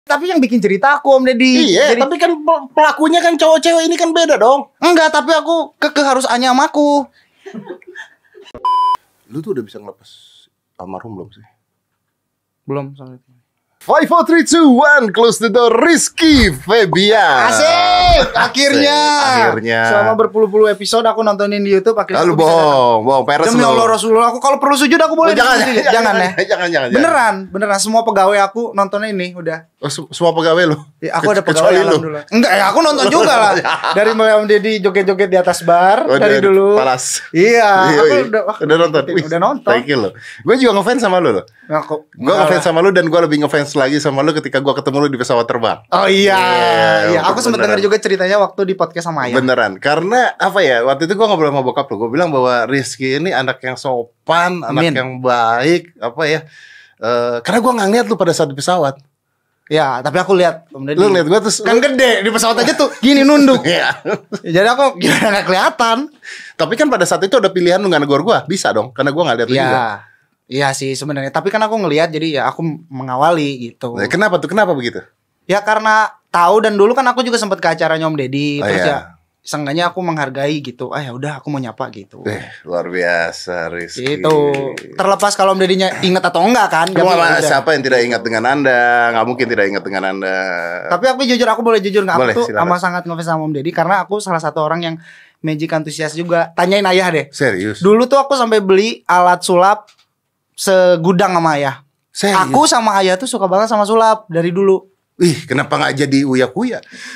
Tapi yang bikin cerita aku Om Deddy. Iya, tapi kan pelakunya kan cowok cewek ini kan beda dong. Enggak, tapi aku harus Anya sama aku. Lu tuh udah bisa ngelepas almarhum belum sih? Belum soalnya. 5, 4, 3, 2, 1, close the door. Rizky Febian. Asik, akhirnya. Akhirnya. Selama berpuluh-puluh episode aku nontonin di YouTube akhirnya. Lalu bohong, peres lu. Demi Allah Rasulullah, aku kalau perlu sujud aku boleh. Jangan Jangan. Beneran semua pegawai aku nontonnya ini udah. Oh, semua pegawai lu? Ya, aku ada pegawai alhamdulillah. Enggak ya, aku nonton juga lah. Dari Om Deddy joget-joget di atas bar dari dulu. Palas. Iya, aku udah nonton. Udah nonton. Thank you lo. Gue juga ngefans sama lu loh. Gue ngefans sama lu dan gue lebih ngefans lagi sama lu ketika gue ketemu lu di pesawat terbang. Oh iya. Aku sempat dengar juga ceritanya waktu di podcast sama Ayah. Beneran. Karena apa ya? Waktu itu gue ngobrol sama bokap lu. Gue bilang bahwa Rizky ini anak yang sopan, anak yang baik, apa ya? Karena gue nggak ngeliat lu pada saat di pesawat. Ya, tapi aku lihat Om Deddy. Lu lihat gue terus kan gede di pesawat aja tuh gini nunduk. Iya. Jadi aku gimana nggak kelihatan. Tapi kan pada saat itu ada pilihan lu nggak negor gue, bisa dong, karena gue nggak lihat lu juga. Iya sih sebenarnya. Tapi kan aku ngelihat jadi ya aku mengawali gitu. Nah, kenapa tuh? Kenapa begitu? Ya karena tahu dan dulu kan aku juga sempat ke acaranya Om Deddy. Terus ya seenggaknya aku menghargai gitu. Ya udah aku mau nyapa gitu. Luar biasa Rizky. Itu terlepas kalau Om Deddy-nya ingat atau enggak kan. Siapa yang tidak ingat dengan Anda? Nggak mungkin tidak ingat dengan Anda. Tapi aku boleh jujur nggak? Aku tuh amat sangat ngefans sama Om Deddy karena aku salah satu orang yang magic antusias juga. Tanyain Ayah deh. Serius? Dulu tuh aku sampai beli alat sulap segudang sama Ayah. Serius? Aku sama Ayah tuh suka banget sama sulap dari dulu. Kenapa nggak jadi uya-kuya?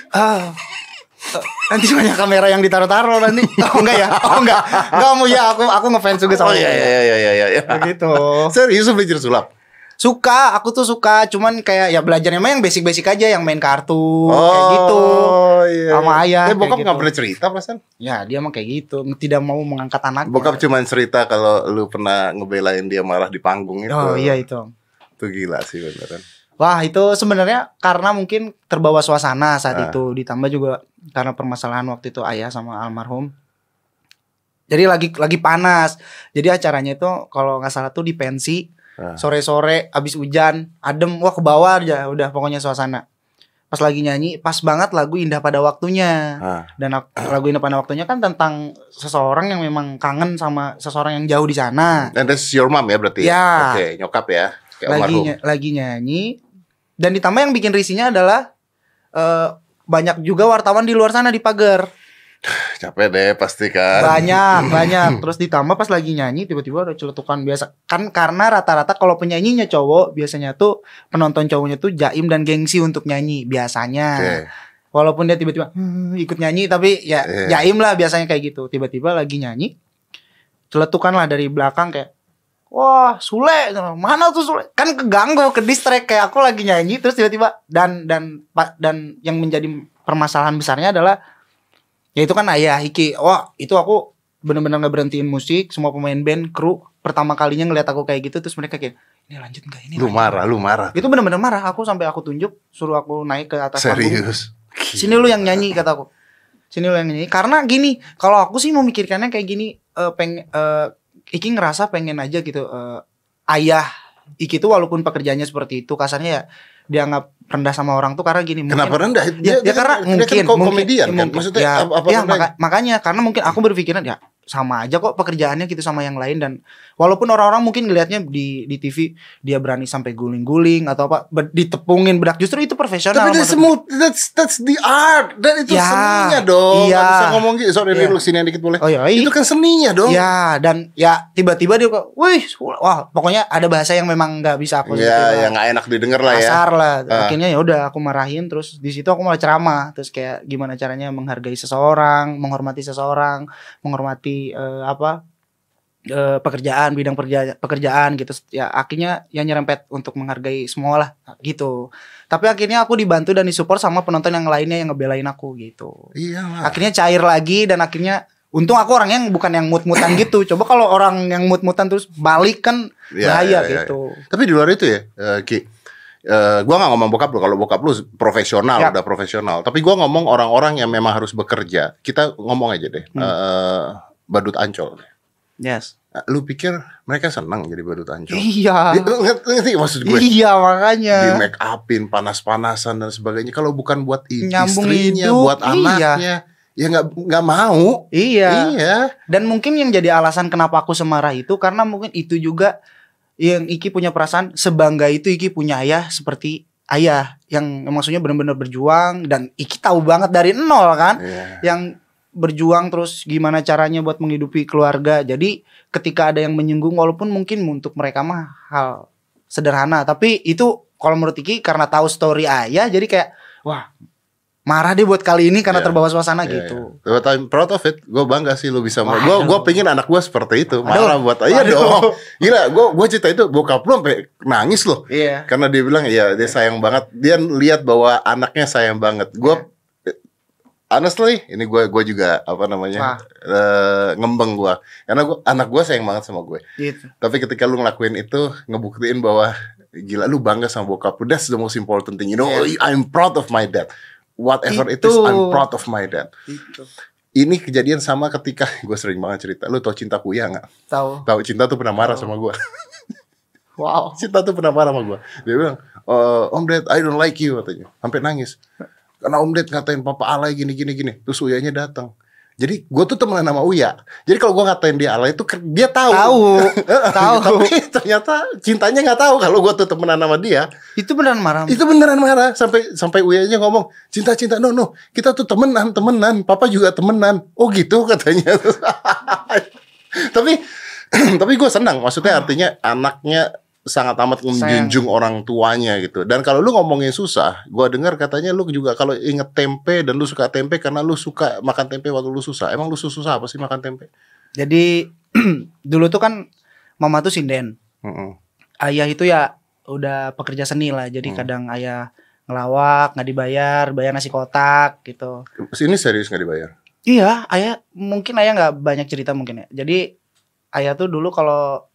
Nanti banyak kamera yang ditaruh-taruh nanti. Enggak ya? Enggak mau ya. Aku ngefans juga sama Iya. Begitu. Serius belajar sulap? Suka, aku tuh suka. Cuman kayak ya belajarnya emang yang basic-basic aja, yang main kartu kayak gitu. Iya. Sama Ayah. Bokap gitu. Gak pernah cerita perasaan? Ya dia emang kayak gitu, tidak mau mengangkat anaknya. Bokap cuma cerita kalau lu pernah ngebelain dia marah di panggung itu. Oh iya itu. Itu gila sih beneran. Wah itu sebenarnya karena mungkin terbawa suasana saat itu, ditambah juga karena permasalahan waktu itu Ayah sama almarhum. Jadi lagi panas. Jadi acaranya itu kalau nggak salah tuh di pensi, sore-sore abis hujan, adem, wah ke bawah aja udah pokoknya suasana. Pas lagi nyanyi, pas banget lagu Indah Pada Waktunya. Dan lagu Indah Pada Waktunya kan tentang seseorang yang memang kangen sama seseorang yang jauh di sana. And that's your mom ya berarti? Ya. Oke, nyokap ya. Lagi nyanyi. Dan ditambah yang bikin risihnya adalah banyak juga wartawan di luar sana di pagar. Capek deh pasti kan. Banyak. Terus ditambah pas lagi nyanyi tiba-tiba ada celetukan biasa. Kan karena rata-rata kalau penyanyinya cowok biasanya tuh penonton cowoknya tuh jaim dan gengsi untuk nyanyi biasanya. Walaupun dia tiba-tiba ikut nyanyi tapi ya jaim lah biasanya kayak gitu. Tiba-tiba lagi nyanyi celetukan lah dari belakang kayak wah Sule, mana tuh Sule? Kan keganggu, ke distract kayak aku lagi nyanyi terus tiba-tiba dan yang menjadi permasalahan besarnya adalah ya itu kan Ayah Iki. Wah itu aku benar-benar nggak berhentiin musik, semua pemain band, kru pertama kalinya ngeliat aku kayak gitu terus mereka kayak ini lanjut nggak ini? Lu marah. Itu benar-benar marah. Aku sampai aku tunjuk, suruh aku naik ke atas panggung. Serius? Sini lu yang nyanyi kataku. Sini lu yang nyanyi. Karena gini, kalau aku sih memikirkannya kayak gini, Iki ngerasa pengen aja gitu Ayah Iki tuh walaupun pekerjaannya seperti itu kasarnya ya dianggap rendah sama orang tuh karena gini. Kenapa mungkin, rendah? Ya karena mungkin komedian kan? Maksudnya makanya karena mungkin aku berpikiran ya sama aja kok pekerjaannya gitu sama yang lain. Dan walaupun orang-orang mungkin ngelihatnya di TV dia berani sampai guling-guling atau apa ditepungin bedak, justru itu profesional. Tapi that's the art. Dan itu seninya dong. Gak bisa ngomong gitu. Sorry lu sini dikit boleh. Itu kan seninya dong. Ya dan ya tiba-tiba dia kok wah pokoknya ada bahasa yang memang gak bisa aku ya gak enak didengar lah ya. Kasar lah. Akhirnya ya udah aku marahin. Terus di situ aku mulai ceramah. Terus kayak gimana caranya menghargai seseorang, menghormati seseorang, menghormati pekerjaan, bidang pekerjaan gitu. Ya akhirnya ya nyerempet untuk menghargai semua lah gitu. Tapi akhirnya aku dibantu dan disupport sama penonton yang lainnya yang ngebelain aku gitu. Iya. Akhirnya cair lagi dan akhirnya untung aku orangnya bukan yang mut-mutan gitu. Coba kalau orang yang mut-mutan terus balik kan bahaya gitu. Tapi di luar itu ya Ki, gua gak ngomong bokap lu. Kalau bokap lu profesional, udah profesional. Tapi gua ngomong orang-orang yang memang harus bekerja. Kita ngomong aja deh Badut Ancol. Yes. Lu pikir mereka senang jadi badut ancol? Iya. Ngerti maksud gue? Iya makanya. Di make upin, panas-panasan dan sebagainya. Kalau bukan buat Nyambung istrinya, hidup, buat anaknya, ya nggak mau. Iya. Dan mungkin yang jadi alasan kenapa aku semarah itu karena mungkin itu juga yang Iki punya perasaan sebangga itu Iki punya ayah seperti ayah yang maksudnya benar-benar berjuang dan Iki tahu banget dari nol kan, yang berjuang terus gimana caranya buat menghidupi keluarga. Jadi ketika ada yang menyinggung walaupun mungkin untuk mereka mah hal sederhana, tapi itu kalau menurut Iki karena tahu story ayah jadi kayak wah marah deh buat kali ini karena terbawa suasana gitu. But I'm proud of it. Gue bangga sih lu bisa. Gue pengen anak gue seperti itu. Marah buat ayah dong. Gila, gue cerita itu bokap lu sampai nangis loh. Iya. Karena dia bilang ya dia sayang banget. Dia lihat bahwa anaknya sayang banget. Gue honestly, ini gue juga apa namanya ngembeng gue, karena anak gue sayang banget sama gue. Gitu. Tapi ketika lu ngelakuin itu, ngebuktiin bahwa gila lu bangga sama bokap lu. That's the most important thing. You know, I'm proud of my dad. Whatever it is, I'm proud of my dad. Ini kejadian sama ketika gue sering banget cerita. Lu tau Cinta Kuya nggak? Tahu. Cinta tuh pernah marah sama gue. Wow. Cinta tuh pernah marah sama gue. Dia bilang, Om Dad, I don't like you katanya. Sampai nangis. Karena Om Ded ngatain papa alay gini. Terus Uyanya datang. Jadi gue tuh temenan sama Uya. Jadi kalau gue ngatain dia alay itu dia tahu. Tapi ternyata cintanya nggak tahu kalau gue tuh temenan sama dia. Itu beneran marah. Sampai Uyanya ngomong, cinta no. Kita tuh temenan. Papa juga temenan. Oh gitu katanya. Tapi gue senang. Maksudnya artinya anaknya sangat amat menjunjung orang tuanya gitu. Dan kalau lu ngomongin susah, gua dengar katanya lu juga kalau inget tempe dan lu suka tempe karena lu suka makan tempe waktu lu susah. Emang lu susah apa sih makan tempe? Jadi dulu tuh kan mama tuh sinden. Ayah itu ya udah pekerja seni lah. Jadi kadang ayah ngelawak, nggak dibayar, bayar nasi kotak gitu. Ini serius nggak dibayar? Iya, ayah nggak banyak cerita mungkin ya. Jadi ayah tuh dulu kalau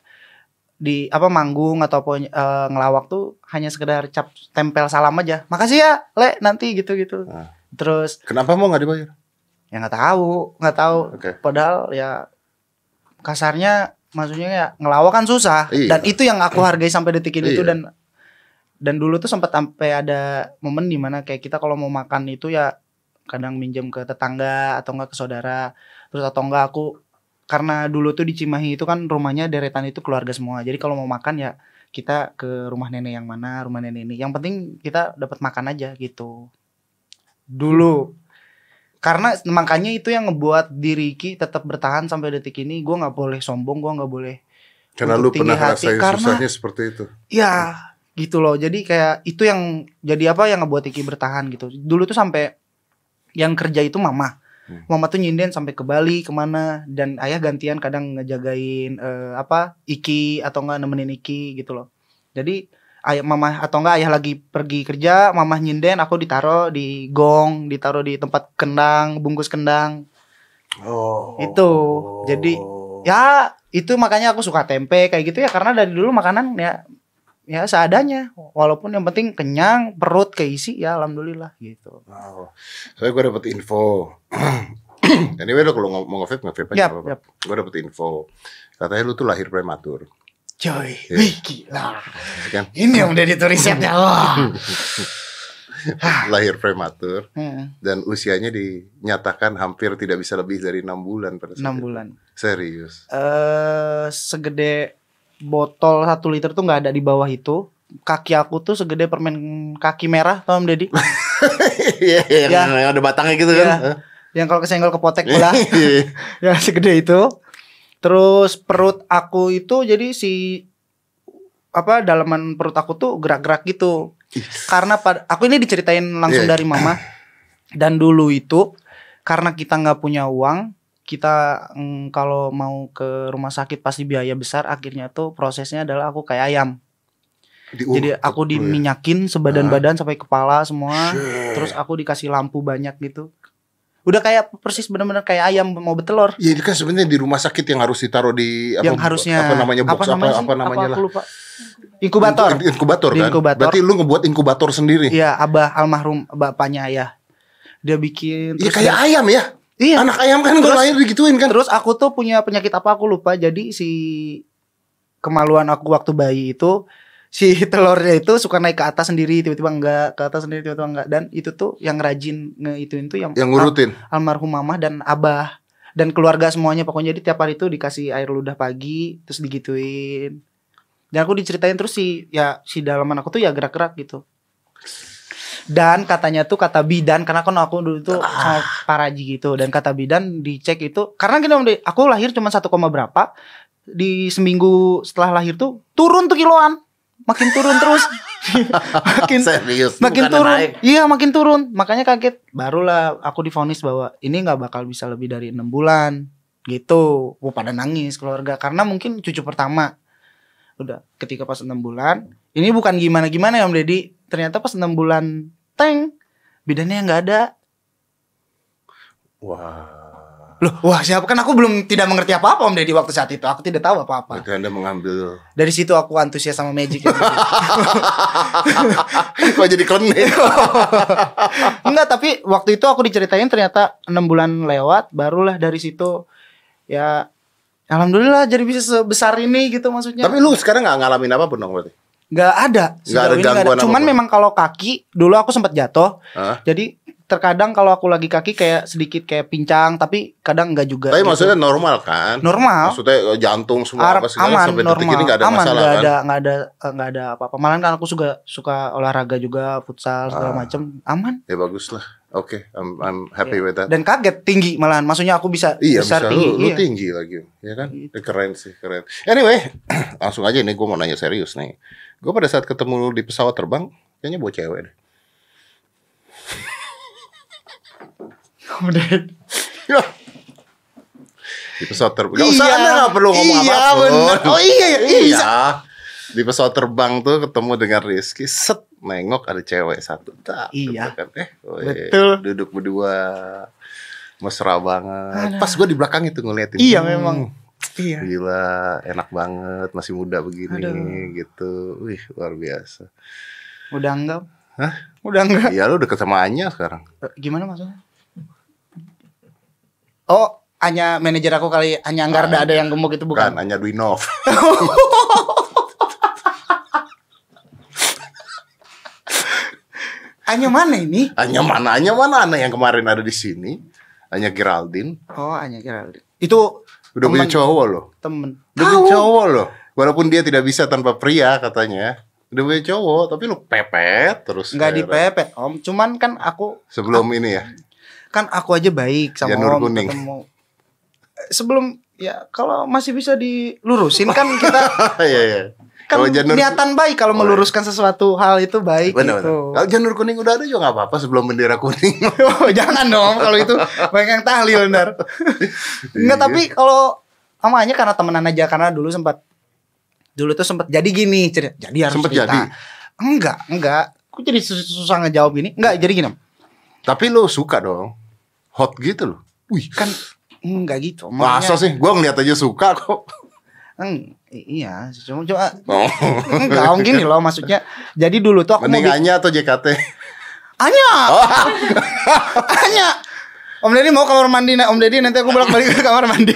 di manggung ataupun ngelawak tuh hanya sekedar cap tempel salam aja. Makasih ya, Le, nanti gitu. Terus kenapa mau nggak dibayar? Ya nggak tahu. Okay. Padahal ya kasarnya maksudnya ya ngelawak kan susah. Dan itu yang aku hargai sampai detik ini tuh dan dulu tuh sempat sampai ada momen dimana kayak kita kalau mau makan itu ya kadang minjem ke tetangga atau enggak ke saudara. Terus atau enggak aku karena dulu tuh di Cimahi itu kan rumahnya deretan itu keluarga semua. Jadi kalau mau makan ya kita ke rumah nenek yang mana, rumah nenek ini. Yang penting kita dapat makan aja gitu. Dulu. Karena makanya itu yang ngebuat diri Ki tetap bertahan sampai detik ini. Gue nggak boleh sombong, gue nggak boleh. Karena lu pernah ngerasain susahnya seperti itu. Ya, gitu loh. Jadi kayak itu yang jadi yang ngebuat Iki bertahan gitu. Dulu tuh sampai yang kerja itu mama. Mama tuh nyinden sampai ke Bali kemana dan ayah gantian kadang ngejagain Iki atau enggak nemenin Iki gitu loh. Jadi mama atau enggak ayah lagi pergi kerja, mama nyinden, aku ditaruh di gong, ditaruh di tempat kendang, bungkus kendang. Itu. Jadi ya itu makanya aku suka tempe kayak gitu ya karena dari dulu makanan ya seadanya. Walaupun yang penting kenyang, perut keisi ya alhamdulillah gitu. Soalnya gue dapet info. Anyway lo kalau mau nge-vape aja. Gue dapet info. Katanya lu tuh lahir prematur. Coy, gila. Kan? Ini yang udah ditulisnya wah. Lahir prematur dan usianya dinyatakan hampir tidak bisa lebih dari 6 bulan pada saat 6 bulan. Serius? Segede botol 1 liter tuh nggak ada di bawah itu. Kaki aku tuh segede permen kaki merah, tau Om Deddy? Yang ada batangnya gitu kan? Yang kalau kesenggol kepotek bola. Ya segede itu. Terus perut aku itu jadi dalaman perut aku tuh gerak-gerak gitu. Karena aku ini diceritain langsung dari mama. Dan dulu itu karena kita nggak punya uang, kita kalau mau ke rumah sakit pasti biaya besar. Akhirnya tuh prosesnya adalah aku kayak ayam. Jadi aku diminyakin sebadan-badan sampai kepala semua. Terus aku dikasih lampu banyak gitu. Udah kayak persis benar-benar kayak ayam mau betelor. Iya, itu kan sebenarnya di rumah sakit yang harus ditaruh di yang harusnya apa namanya box apa namanya lah. Lupa. Inkubator kan. Inkubator. Berarti lu ngebuat inkubator sendiri. Iya, abah almarhum bapaknya ayah. Dia bikin iya kayak ayam ya. Iya. Anak ayam kan kalau lahir digituin kan. Terus aku tuh punya penyakit apa aku lupa. Jadi si kemaluan aku waktu bayi itu, si telurnya itu suka naik ke atas sendiri, tiba-tiba enggak, ke atas sendiri tiba-tiba enggak. Dan itu tuh yang rajin ngeituin tuh yang ngurutin almarhum mamah dan abah dan keluarga semuanya. Pokoknya jadi tiap hari itu dikasih air ludah pagi, terus digituin. Dan aku diceritain terus si dalaman aku tuh ya gerak-gerak gitu. Dan katanya tuh kata bidan, karena kan aku dulu tuh sama paraji gitu, dan kata bidan dicek itu karena gini Om, aku lahir cuma 1, berapa, di seminggu setelah lahir tuh turun tuh kiloan, makin turun terus. Serius, makin turun naik. Iya makin turun, makanya kaget. Barulah aku divonis bahwa ini nggak bakal bisa lebih dari 6 bulan gitu. Pada nangis keluarga karena mungkin cucu pertama. Udah ketika pas 6 bulan, ini bukan gimana-gimana ya Om Deddy, ternyata pas 6 bulan bidannya nggak ada. Wah siapa, kan aku belum tidak mengerti apa-apa Om Deddy waktu saat itu. Aku tidak tahu apa-apa. Berarti Anda mengambil. Dari situ aku antusias sama magic ya. Kok jadi klinik? Enggak, tapi waktu itu aku diceritain ternyata 6 bulan lewat, barulah dari situ ya alhamdulillah jadi bisa sebesar ini gitu maksudnya. Tapi lu sekarang nggak ngalamin apapun dong berarti? Nggak ada. Nggak ada gangguan. Cuman memang kalau kaki dulu aku sempat jatuh. Jadi terkadang kalau aku lagi kaki kayak sedikit kayak pincang, tapi kadang enggak juga. Tapi gitu. maksudnya normal kan? Normal. Maksudnya jantung semua apa segala aman, sampai normal. detik ini nggak ada masalah kan? Nggak ada apa-apa. Malahan kan aku suka olahraga juga, futsal segala macam, aman. Ya bagus lah. Oke, I'm happy with that. Dan kaget tinggi malahan. Maksudnya aku bisa besar bisa, tinggi. Lu tinggi lagi, ya kan? Keren sih, keren. Anyway, langsung aja nih gue mau nanya serius nih. Gue pada saat ketemu lu di pesawat terbang, kayaknya bawa cewek deh. Di pesawat terbang. Gak usah, Anda gak perlu ngomong apapun. Bener. Oh iya. Di pesawat terbang tuh ketemu dengan Rizky, set nengok ada cewek satu. Iya. Betul. Duduk berdua, mesra banget. Pas gue di belakang itu ngeliatin. Iya memang. Iya. Gila, enak banget, masih muda begini gitu. Wih, luar biasa. Udah enggak? Hah? Udah enggak? Iya, lu deket sama Anya sekarang. Gimana maksudnya? Oh, Anya manajer aku kali. Anya Anggarda ada yang gemuk itu bukan? Bukan, Anya Dwinov. Anya mana ini? Anya mana? Anya yang kemarin ada di sini. Anya Geraldine. Oh, Anya Geraldine. Itu udah punya cowok loh. Temen. Udah punya cowok loh. Walaupun dia tidak bisa tanpa pria katanya. Udah punya cowok, tapi lu pepet terus. Enggak dipepet, Om. Cuman kan aku sebelum ini ya. Kan aku aja baik sama Janur Om kuning. ketemu. Sebelum ya kalau masih bisa dilurusin kan kita. Iya. Kan niatan baik kalau meluruskan sesuatu hal itu baik. Bener. Gitu. Kalau janur kuning udah ada juga nggak apa-apa sebelum bendera kuning. Oh, jangan dong kalau itu banyak yang tahlil benar. Enggak, tapi kalau amanya karena temenan aja, karena dulu tuh sempat jadi gini cerita. Jadi harus sempet cerita. Jadi. Enggak. Aku jadi susah ngejawab gini. Enggak, jadi gini. Tapi lu suka dong. Hot gitu loh. Wih, kan enggak gitu. Masa sih? Gua ngeliat aja suka kok. Iya, cuma enggak gini loh maksudnya. Jadi dulu tuh aku mending Anya atau JKT? Anya. Anya. Om Deddy mau kamar mandi, Om Deddy nanti aku bolak-balik ke kamar mandi.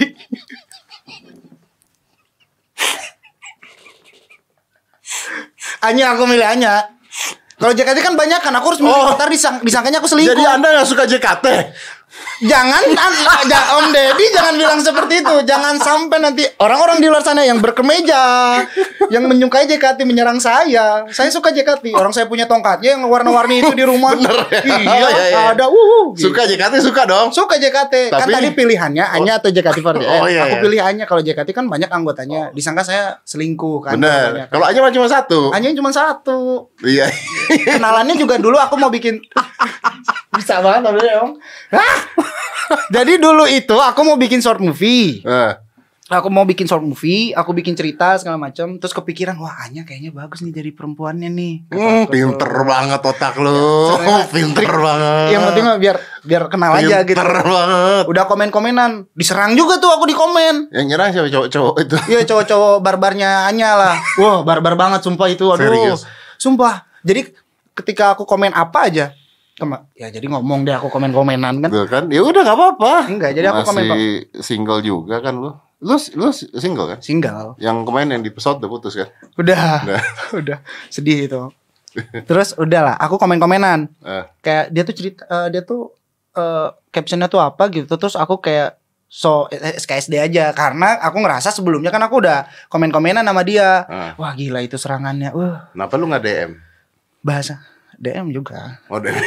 Anya, aku milih Anya. Kalau JKT kan banyak kan, aku harus milih. Ntar disangkanya aku selingkuh. Jadi Anda gak suka JKT? Jangan Om Deddy jangan bilang seperti itu. Jangan sampai nanti orang-orang di luar sana yang berkemeja, yang menyukai JKT menyerang saya. Saya suka JKT. Orang saya punya tongkatnya yang warna-warni itu di rumah. Bener ya? Iya, ada. Gitu. Suka JKT, suka dong. Suka JKT. Kan tadi pilihannya Anya atau JKT48. Aku pilih Anya. Kalau JKT kan banyak anggotanya. Disangka saya selingkuh kan. Bener. Kalau Anya cuma satu. Anya cuma satu. Iya. Kenalannya juga dulu aku mau bikin. Bisa banget namanya Om. Jadi dulu itu aku mau bikin short movie. Aku mau bikin short movie, aku bikin cerita segala macam, terus kepikiran wah Anya kayaknya bagus nih jadi perempuannya nih. Pinter banget otak lu. Pinter banget. Yang penting biar kenal aja gitu. Pinter banget. Udah komen-komenan, diserang juga tuh aku di komen. Yang nyerang siapa, cowok-cowok itu? Iya, cowok-cowok barbarnya Anya lah. Wah, barbar banget sumpah itu. Aduh. Serius? Sumpah. Jadi ketika aku komen apa aja, Ya jadi ngomong deh aku komen-komenan kan. Tuh kan, ya udah nggak apa-apa. Enggak, jadi aku komen. Masih single juga kan lu. Lu single kan? Single. Yang kemarin yang di pesawat udah putus kan? Udah. Udah. Sedih itu. Terus udahlah, aku komen-komenan. Kayak dia tuh cerita, dia tuh captionnya tuh apa gitu. Terus aku kayak SKSD aja karena aku ngerasa sebelumnya kan aku udah komen-komenan sama dia. Wah gila itu serangannya. Kenapa lu nggak DM? Bahasa DM juga. Oh DM.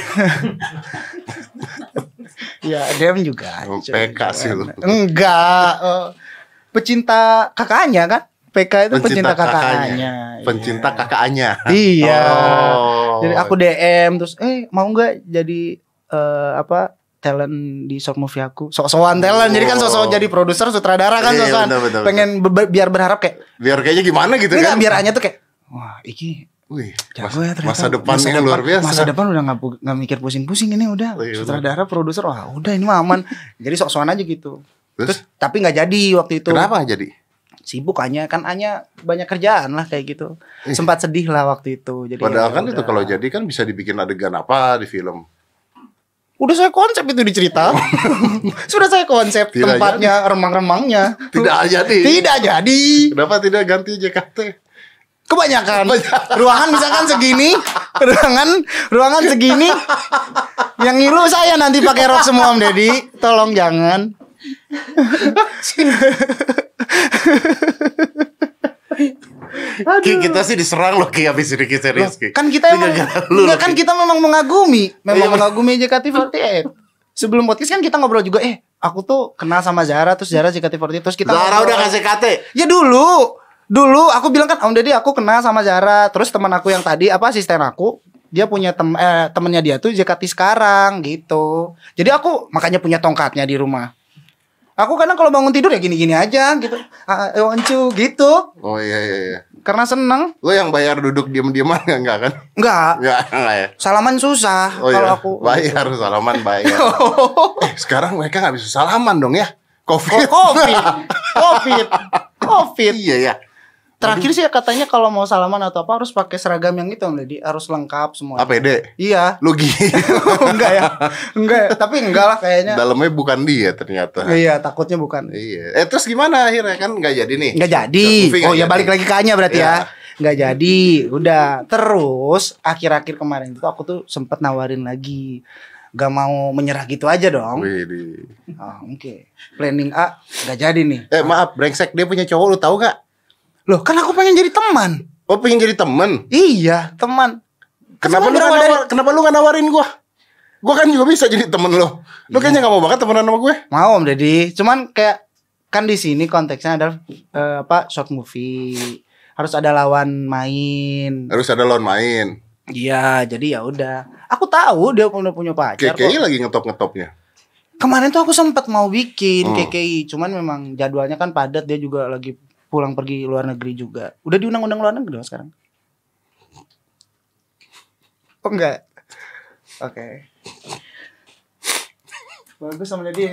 Ya DM juga. PK sih lu. Enggak. Pecinta kakaknya kan. PK itu pecinta kakaknya. Pencinta kakaknya. Iya. Jadi aku DM terus mau nggak jadi talent di short movie aku. Sok-sokan talent. Jadi kan sok-sok jadi produser, sutradara kan sok-sokan. Pengen biar berharap kayak kayaknya gimana gitu kan. Biar hanya tuh kayak wah, iki jago ya ternyata. Masa depannya luar biasa. Masa depan udah gak mikir pusing-pusing ini udah. Sutradara, produser, wah udah ini mah aman. Jadi sok-sokan aja gitu. Terus tapi gak jadi waktu itu. Kenapa gak jadi? Sibuk Anya banyak kerjaan lah kayak gitu. Sempat sedih lah waktu itu. Jadi padahal kan itu kalau jadi kan bisa dibikin adegan apa di film. Udah saya konsep itu dicerita. Sudah saya konsep tidak tempatnya, remang-remangnya. Tidak jadi. Tidak jadi. Kenapa tidak ganti JKT? Kebanyakan. Ruangan misalkan segini, ruangan segini. Yang ngilu saya nanti pakai rok semua Om Deddy. Tolong jangan. Kita sih diserang loh Ki habis ini serius Ki. Kan kita memang mengagumi JKT48. Sebelum podcast kan kita ngobrol juga aku tuh kenal sama Zara, terus Zara JKT48, terus kita Zara udah kasih JKT. Ya dulu aku bilang kan Om Deddy aku kenal sama Zara, terus teman aku yang tadi asisten aku dia punya temennya dia tuh JKT sekarang gitu. Jadi aku makanya punya tongkatnya di rumah. Aku kadang kalau bangun tidur ya gini-gini aja gitu. Oncu gitu. Oh iya. Karena seneng. Lo yang bayar duduk diem-dieman enggak kan? Enggak ya. Salaman susah kalau aku. Bayar salaman bayar. Sekarang mereka nggak bisa salaman dong ya. Covid. Iya ya. Terakhir sih katanya kalau mau salaman atau apa harus pakai seragam yang itu Om Deddy, harus lengkap semua. APD? Iya. Lu Enggak ya. Tapi enggak lah kayaknya. Dalamnya bukan dia ternyata. Iya, takutnya bukan. Iya. Terus gimana akhirnya kan nggak jadi nih? Nggak jadi. Oh ya balik lagi ke Anya berarti ya. Nggak jadi. Udah. Terus akhir-akhir kemarin itu aku tuh sempet nawarin lagi. Gak mau menyerah gitu aja dong. Oke. Planning A nggak jadi nih. Maaf, brengsek dia punya cowok, lu tahu gak? Loh kan aku pengen jadi teman. Oh pengen jadi teman? Iya teman. Kenapa lu gak nawarin gue? Gue kan juga bisa jadi temen lo. Lu kayaknya gak mau banget temenan sama gue. Mau Om Deddy. Cuman kayak kan di sini konteksnya adalah short movie. Harus ada lawan main. Iya jadi ya udah. Aku tahu dia udah punya pacar. KKI lagi ngetop-ngetopnya. Kemarin tuh aku sempat mau bikin KKI. Cuman memang jadwalnya kan padat. Dia juga lagi pulang pergi luar negeri juga. Udah diundang-undang luar negeri dong sekarang. Oh enggak. Oke. Bagus sama dia.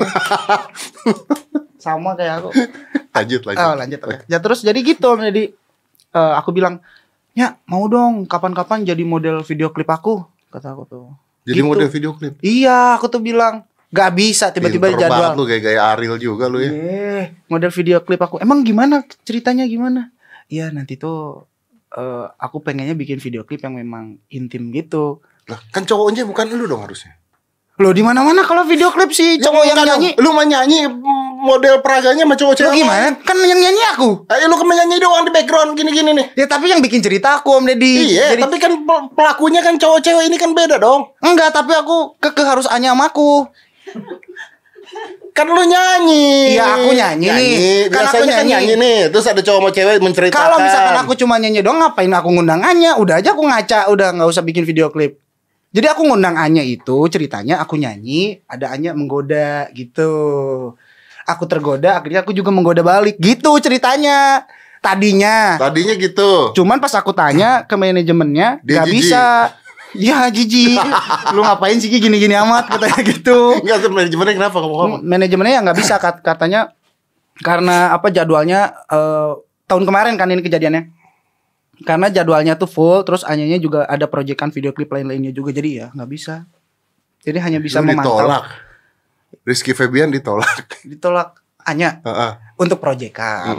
Sama kayak aku. Lanjut. Lanjut. Ya terus jadi gitu jadi aku bilang, "Ya, mau dong kapan-kapan jadi model video klip aku." Kata aku tuh. Jadi gitu. Model video klip. Iya, aku tuh bilang gak bisa tiba-tiba jadwal. Lu gaya Ariel juga lu ya. Model video klip aku. Emang gimana ceritanya gimana? Iya nanti tuh aku pengennya bikin video klip yang memang intim gitu. Lah kan cowoknya bukan lu dong harusnya. Loh di mana-mana kalau video klip sih cowok yang nyanyi. Lu mah nyanyi model peraganya sama cowok-cowok. Gimana? Kan yang nyanyi aku. Lu kan nyanyi doang di background gini-gini nih. Ya tapi yang bikin cerita aku Om Deddy. Iya, jadi, tapi kan pelakunya kan cowok-cewek ini kan beda dong. Enggak, tapi aku harus Anya sama aku. Kan lu nyanyi. Iya aku nyanyi nih. Kan aku nyanyi nih. Terus ada cowok sama cewek menceritakan. Kalau misalkan aku cuma nyanyi doang, ngapain aku ngundang Anya? Udah aja aku ngaca, udah nggak usah bikin video klip. Jadi aku ngundang Anya itu ceritanya aku nyanyi, ada Anya menggoda gitu. Aku tergoda, akhirnya aku juga menggoda balik gitu ceritanya. Tadinya gitu. Cuman pas aku tanya ke manajemennya, nggak bisa. Ya jijik. Lu ngapain sih gini-gini amat katanya gitu. Enggak tuh manajemennya kenapa kamu? Manajemennya ya nggak bisa katanya karena apa jadwalnya tahun kemarin kan ini kejadiannya. Karena jadwalnya tuh full terus Anyanya juga ada proyekan video klip lain-lainnya juga jadi ya nggak bisa. Jadi hanya bisa Lu memantau. ditolak. Rizky Febian ditolak. Ditolak Anya untuk proyekan.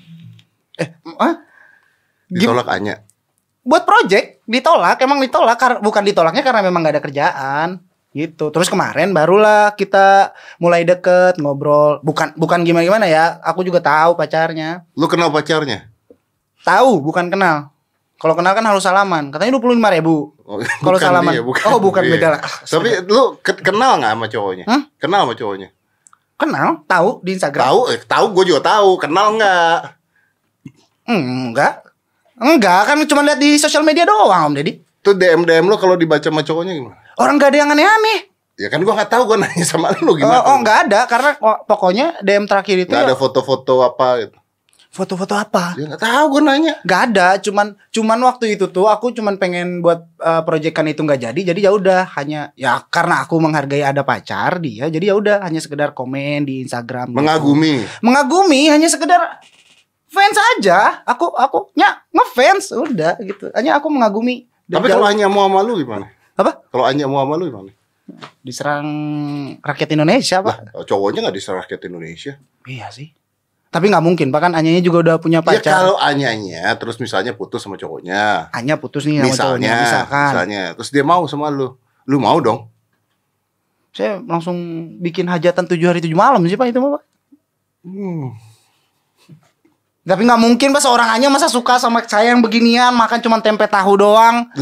Ditolak Anya. Buat project ditolak, emang ditolak bukan ditolaknya karena memang gak ada kerjaan gitu. Terus kemarin barulah kita mulai deket ngobrol. Bukan gimana ya. Aku juga tahu pacarnya. Lu kenal pacarnya? Tahu, bukan kenal. Kalau kenal kan harus salaman. Katanya 25.000. Kalau Bukan salaman. dia, bukan. Oh, bukan Iya. beda lah. Tapi lu kenal nggak sama cowoknya? Kenal sama cowoknya? Kenal, tahu di Instagram. Tahu, gue juga tahu. Kenal nggak? Enggak, kan cuma lihat di sosial media doang, Om Deddy. Tuh DM lu kalau dibaca sama cowoknya gimana? Orang gak ada yang aneh-aneh. Ya kan gue nggak tahu, gue nanya sama lu gimana? Enggak ada, karena pokoknya DM terakhir itu Nggak ada foto-foto apa gitu? foto-foto apa? Ya nggak tahu, gue nanya. Gak ada, cuman waktu itu tuh aku cuman pengen buat proyekan itu nggak jadi ya udah hanya ya karena aku menghargai ada pacar dia, jadi ya udah hanya sekedar komen di Instagram. Mengagumi. Gitu. Mengagumi, hanya sekedar fans aja. Aku ngefans udah gitu. Hanya aku mengagumi. Tapi kalau Anya mau sama lu gimana? Apa? Kalau Anya mau sama lu gimana? Diserang rakyat Indonesia, Pak. Lah, cowoknya nggak diserang rakyat Indonesia. Iya sih. Tapi nggak mungkin, bahkan Anyanya juga udah punya Ya pacar. kalau Anyanya terus misalnya putus sama cowoknya. Anya putus nih sama cowoknya, misalnya. Terus dia mau sama lu. Lu mau dong? Saya langsung bikin hajatan 7 hari 7 malam sih Pak itu Pak. Tapi nggak mungkin Pak seorang Anya masa suka sama saya yang beginian, makan cuma tempe tahu doang.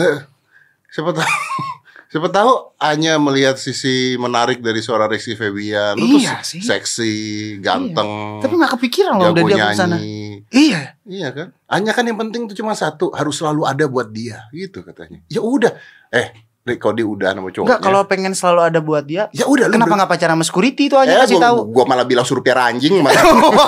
Siapa tahu Anya melihat sisi menarik dari suara Rizky Febian. Lu Iya tuh sih. seksi, ganteng. Tapi nggak kepikiran loh udah jago dia ke sana. nyanyi. Iya. Iya kan? Anya kan yang penting tuh cuma satu, harus selalu ada buat dia, gitu katanya. Ya udah. Kalau dia udah sama cowoknya. Enggak, kalau pengen selalu ada buat dia. Ya udah, kenapa nggak pacaran sama security itu Anya kasih tahu. Gua malah bilang suruh piara anjing malah.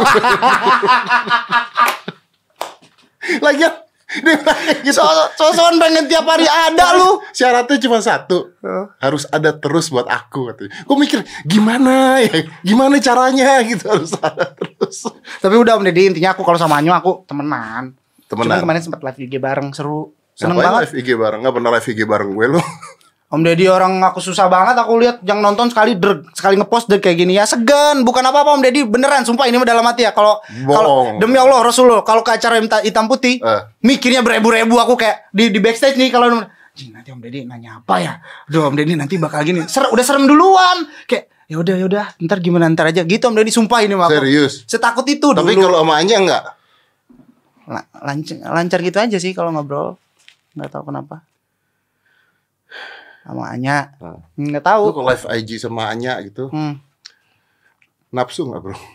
Lagian dia gitu. Sosokan pengen tiap hari ada lu. Syaratnya cuma satu, harus ada terus buat aku katanya. Gue mikir gimana ya, gimana caranya gitu, harus ada terus. Tapi udah Om Deddy, intinya aku kalau sama Anyo aku temenan. Temenan. Cuma kemarin sempat live IG bareng, seru. Seneng Ngapain banget. live IG bareng? Nggak pernah live IG bareng gue lo. Om Deddy orang aku susah banget, aku lihat yang nonton sekali ngepost kayak gini ya segan, bukan apa-apa Om Deddy, beneran sumpah ini mah dalam hati ya. Kalau demi Allah Rasulullah, kalau ke acara hitam putih, mikirnya beribu-ribu aku kayak di backstage nih kalau nanti Om Deddy nanya apa ya? Duh Om Deddy nanti bakal gini. Udah serem duluan. Kayak ya udah, ntar gimana ntar aja gitu Om Deddy sumpah ini mah aku. Serius? Setakut itu dulu. Tapi kalau sama Anya enggak? Lancar gitu aja sih kalau ngobrol. Enggak tahu kenapa. Sama Anya nggak tahu. Lu kalau live IG sama Anya gitu nafsu nggak bro?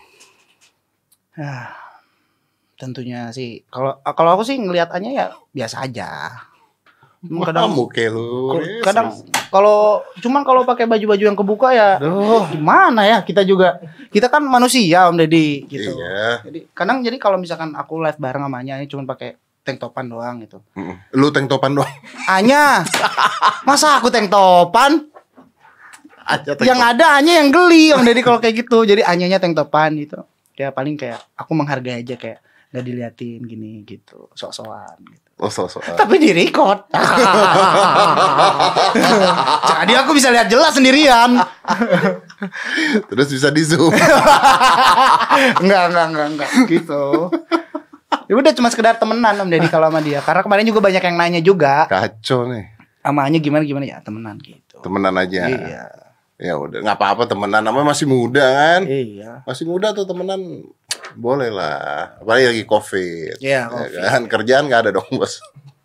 Tentunya sih. Kalau aku sih ngelihat Anya ya biasa aja. Kadang kayak lu. Kadang kalau pakai baju-baju yang kebuka ya gimana ya, kita kan manusia Om Deddy gitu. Iya. Jadi kalau misalkan aku live bareng sama Anya cuma pakai tank topan doang gitu. Lu tank topan doang. Anya. Masa aku tank topan? Yang ada Anya yang geli Om Deddy kalau kayak gitu. Jadi Anyanya tank topan gitu. Kayak paling kayak aku menghargai aja, kayak gak diliatin gini gitu, sok-sokan gitu. Oh, sok-sokan. Tapi di record. Jadi aku bisa lihat jelas sendirian. Terus bisa di zoom. Enggak gitu. Ya udah cuma sekedar temenan Om Deddy kalau sama dia. Karena kemarin juga banyak yang nanya juga. Kacau nih. Sama Anya gimana ya, temenan gitu. Temenan aja. Iya. Ya udah, nggak apa-apa temenan, namanya masih muda kan. Iya. Masih muda tuh temenan, boleh lah. Apalagi lagi COVID. Iya, COVID. Ya kan, kerjaan nggak ada dong bos.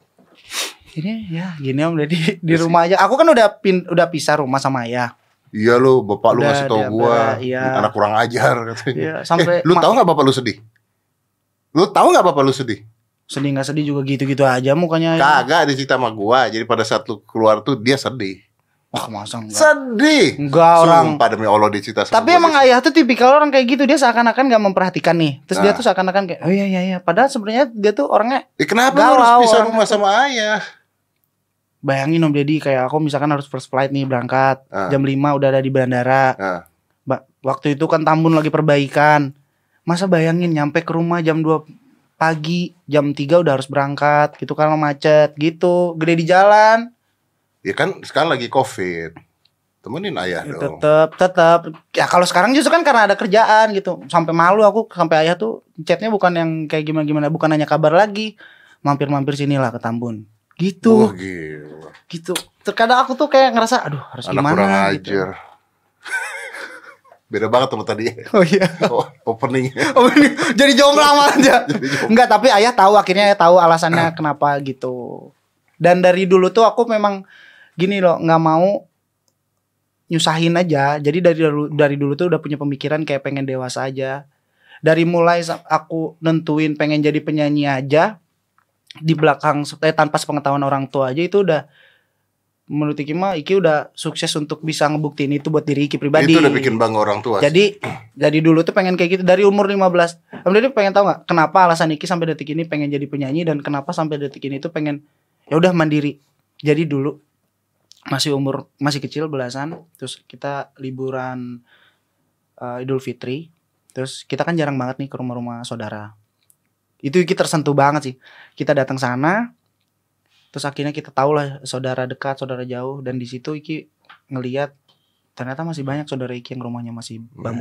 Gini Om Deddy di rumah aja. Aku kan udah pisah rumah sama ayah. Iya lo, bapak lu Udah, ngasih tau gua, iya. anak kurang ajar katanya. Iya, sampai lu tahu nggak bapak lu sedih? Lu tahu nggak bapak lu sedih? Sedih nggak sedih juga gitu-gitu aja mukanya. Kagak, dia cerita sama gua. Jadi pada saat lu keluar tuh dia sedih. Wah, masa enggak? Sedih. Enggak orang. Sumpah demi Allah dia cerita sama Tapi gua, emang dia ayah tuh tipikal orang kayak gitu, dia seakan-akan gak memperhatikan nih. Terus dia tuh seakan-akan kayak oh iya. Padahal sebenarnya dia tuh orangnya kenapa lu harus pisah rumah sama ayah? Bayangin Om Deddy, kayak aku misalkan harus first flight nih berangkat jam 5 udah ada di bandara. Waktu itu kan Tambun lagi perbaikan. Masa bayangin nyampe ke rumah jam 2 pagi, jam 3 udah harus berangkat gitu karena macet gitu, gede di jalan. Ya kan sekarang lagi COVID. Temenin ayah dong. Tetap. Ya kalau sekarang justru kan karena ada kerjaan gitu. Sampai malu aku, sampai ayah tuh chatnya bukan yang kayak gimana-gimana, bukan nanya kabar lagi. Mampir-mampir sinilah ke Tambun. Gitu. Wah, gila. Gitu. Terkadang aku tuh kayak ngerasa aduh harus Anak gimana kurang gitu. ajar. Beda banget sama tadi. Oh iya. Opening. Oh ini jadi jomblang aja. Enggak, tapi ayah tahu, akhirnya ayah tahu alasannya kenapa gitu. Dan dari dulu tuh aku memang gini loh, nggak mau nyusahin aja. Jadi dari dulu tuh udah punya pemikiran kayak pengen dewasa aja. Dari mulai aku nentuin pengen jadi penyanyi aja di belakang tanpa sepengetahuan orang tua aja, itu udah menurut Iki mah Iki udah sukses untuk bisa ngebuktiin itu buat diri Iki pribadi. Itu udah bikin bangga orang tua. Jadi dari dulu tuh pengen kayak gitu dari umur 15. Om Deddy pengen tahu nggak kenapa alasan Iki sampai detik ini pengen jadi penyanyi, dan kenapa sampai detik ini tuh pengen ya udah mandiri. Jadi dulu masih kecil belasan, terus kita liburan Idul Fitri, terus kita kan jarang banget nih ke rumah-rumah saudara. Itu Iki tersentuh banget sih. Kita datang sana, terus akhirnya kita tahu lah saudara dekat, saudara jauh, dan di situ Iki ngelihat ternyata masih banyak saudara Iki yang rumahnya masih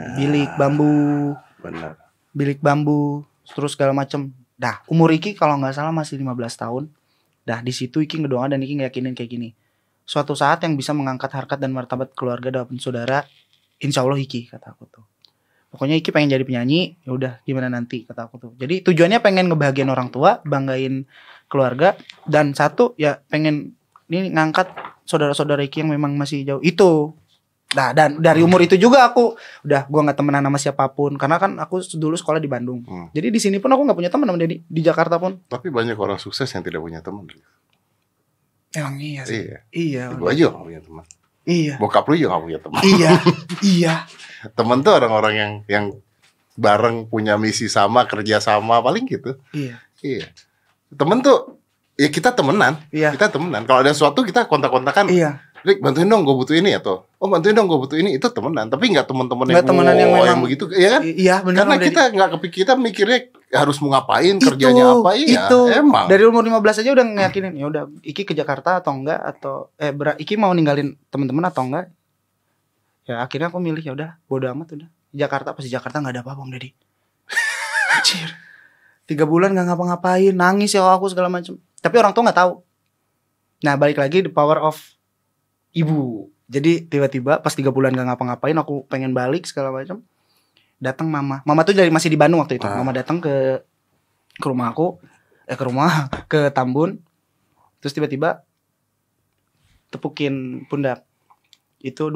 bilik bambu, terus segala macem. Dah umur Iki kalau nggak salah masih 15 tahun. Dah di situ Iki ngedoa dan Iki ngeyakinin kayak gini. Suatu saat yang bisa mengangkat harkat dan martabat keluarga dan saudara, insya Allah Iki, kata aku tuh. Pokoknya Iki pengen jadi penyanyi, ya udah gimana nanti, kata aku tuh. Jadi tujuannya pengen ngebahagiain orang tua, banggain keluarga, dan satu ya pengen ini ngangkat saudara-saudara Iki yang memang masih jauh itu. Nah, dan dari umur itu juga aku udah gua nggak temenan sama siapapun, karena kan aku dulu sekolah di Bandung. Jadi di sini pun aku nggak punya teman sama Deddy, di Jakarta pun. Tapi banyak orang sukses yang tidak punya teman. Emang iya sih. Iya. Gua aja gak punya teman. Iya. Bokap lu juga gak punya teman. Iya. Temen tuh orang-orang yang bareng punya misi sama, kerja sama, paling gitu. Iya. Temen tuh ya kita temenan. Iya. Kita temenan. Kalau ada sesuatu kita kontak-kontakan. Iya. Rik, bantuin dong, gue butuh ini, atau bantuin dong, gue butuh ini. Itu temenan. Tapi nggak temen-temen yang temenan yang memang begitu, ya kan? Iya benar. Karena kita nggak kepikir, kita mikirnya harus mau ngapain, kerjanya apa. Iya. Itu. Emang. Dari umur 15 aja udah ngeyakinin, ya udah Iki ke Jakarta atau enggak, atau Iki mau ninggalin teman-teman atau enggak. Ya akhirnya aku milih ya udah, bodo amat udah. Jakarta, pas di Jakarta nggak ada apa-apa Om Deddy. Anjir. 3 bulan nggak ngapa-ngapain, nangis ya aku segala macam. Tapi orang tua nggak tahu. Nah balik lagi the power of ibu. Jadi tiba-tiba pas 3 bulan gak ngapa-ngapain, aku pengen balik segala macam. Datang mama tuh masih di Bandung waktu itu. Mama datang ke rumah aku, ke Tambun. Terus tiba-tiba tepukin pundak. Itu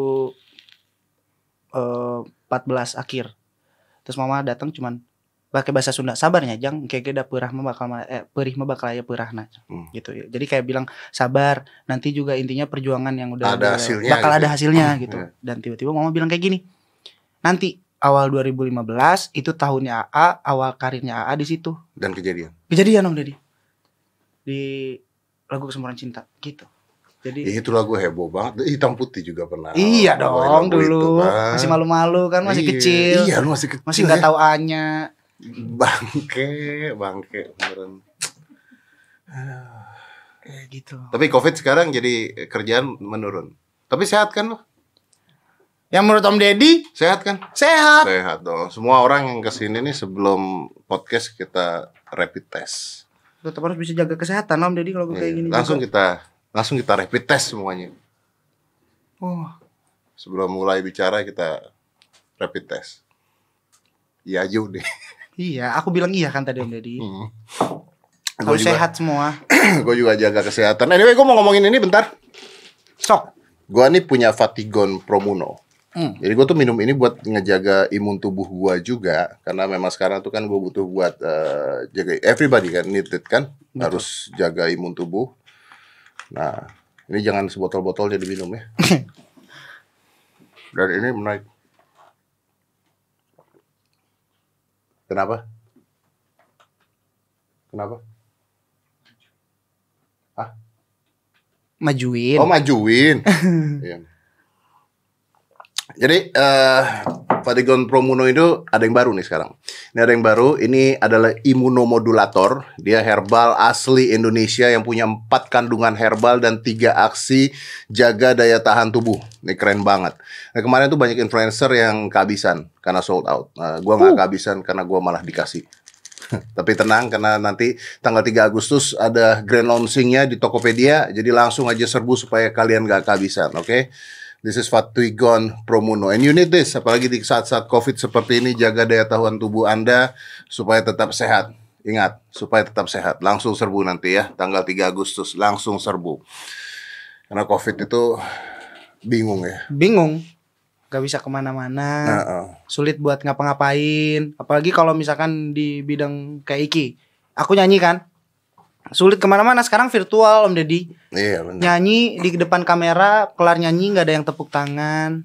2014 akhir. Terus mama datang cuman pakai bahasa Sunda, sabarnya jang kayak geda perih mah bakal aya peurahna gitu ya. Jadi kayak bilang sabar, nanti juga intinya perjuangan yang udah ada hasilnya bakal gitu. Ada hasilnya gitu. Dan tiba-tiba mama bilang kayak gini. Nanti awal 2015 itu tahunnya AA, awal karirnya AA di situ. Dan kejadian Om Deddy. Di lagu Kesempurnaan Cinta gitu. Jadi itu lagu heboh banget. Hitam putih juga pernah. Iya dong dulu. Kan. Masih malu-malu kan, masih kecil. Iya, lu masih kecil. Masih enggak tahu A-nya. Bangke beneran. Kayak gitu. Tapi COVID sekarang jadi kerjaan menurun. Tapi sehat kan lo? Yang menurut Om Deddy sehat kan? Sehat. Sehat dong. Semua orang yang kesini nih sebelum podcast kita rapid test. Tetap harus bisa jaga kesehatan Om Deddy kalau kayak gini. Langsung kita rapid test semuanya. Sebelum mulai bicara kita rapid test. Iya aja deh. Iya, aku bilang iya kan tadi Om Deddy. Harus sehat semua. Gue juga jaga kesehatan. Anyway, gue mau ngomongin ini bentar. Sok. Gue nih punya Vatigon Promuno. Jadi gue tuh minum ini buat ngejaga imun tubuh gue juga. Karena memang sekarang tuh kan gue butuh buat jaga. Everybody kan needed kan. Betul. Harus jaga imun tubuh. Nah, ini jangan sebotol-botol jadi minum ya. Dan ini menaik. Kenapa? Majuin. Oh, majuin. Iya. Jadi Fatigon Promuno itu ada yang baru nih sekarang. Ini ada yang baru. Ini adalah imunomodulator. Dia herbal asli Indonesia yang punya 4 kandungan herbal dan 3 aksi jaga daya tahan tubuh. Ini keren banget. Nah, kemarin tuh banyak influencer yang kehabisan karena sold out. Nah, gua nggak kehabisan karena gua malah dikasih. Tapi tenang karena nanti tanggal 3 Agustus ada grand launchingnya di Tokopedia. Jadi langsung aja serbu supaya kalian gak kehabisan, oke? This is Fatigon Promuno. And you need this, apalagi di saat-saat COVID seperti ini, jaga daya tahan tubuh Anda supaya tetap sehat. Ingat, supaya tetap sehat. Langsung serbu nanti ya, tanggal 3 Agustus. Langsung serbu. Karena COVID itu bingung ya. Bingung. Gak bisa kemana-mana. Sulit buat ngapa-ngapain. Apalagi kalau misalkan di bidang kayak Iki. Aku nyanyi kan. Sulit kemana-mana. Sekarang virtual Om Deddy. Iya benar. Nyanyi di depan kamera, kelar nyanyi gak ada yang tepuk tangan.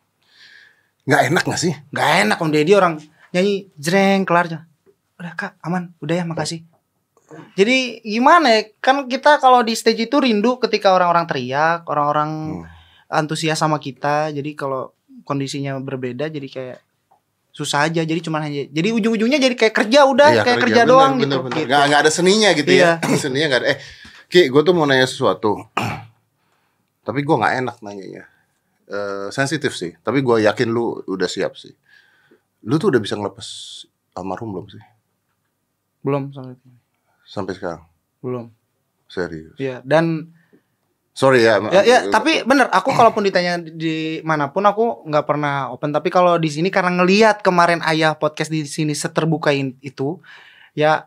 Gak enak gak sih? Gak enak Om Deddy, orang nyanyi jreng kelar. Udah Kak, aman. Udah ya, makasih. Jadi gimana ya? Kan kita kalau di stage itu rindu ketika orang-orang teriak, orang-orang antusias sama kita. Jadi kalau kondisinya berbeda jadi kayak susah aja. Jadi cuman hanya, jadi ujung-ujungnya jadi kayak kerja udah, kayak kerja bener, doang bener, gitu. Bener. Gak ada seninya gitu ya. Seninya gak ada. Ki, gue tuh mau nanya sesuatu. Tapi gue gak enak nanyanya. Sensitif sih. Tapi gue yakin lu udah siap sih. Lu tuh udah bisa ngelepas almarhum belum sih? Belum sampai sekarang? Belum. Serius? Iya, dan sorry ya. Ya, tapi bener, aku kalaupun ditanya di manapun aku nggak pernah open. Tapi kalau di sini karena ngelihat kemarin ayah podcast di sini seterbuka itu, ya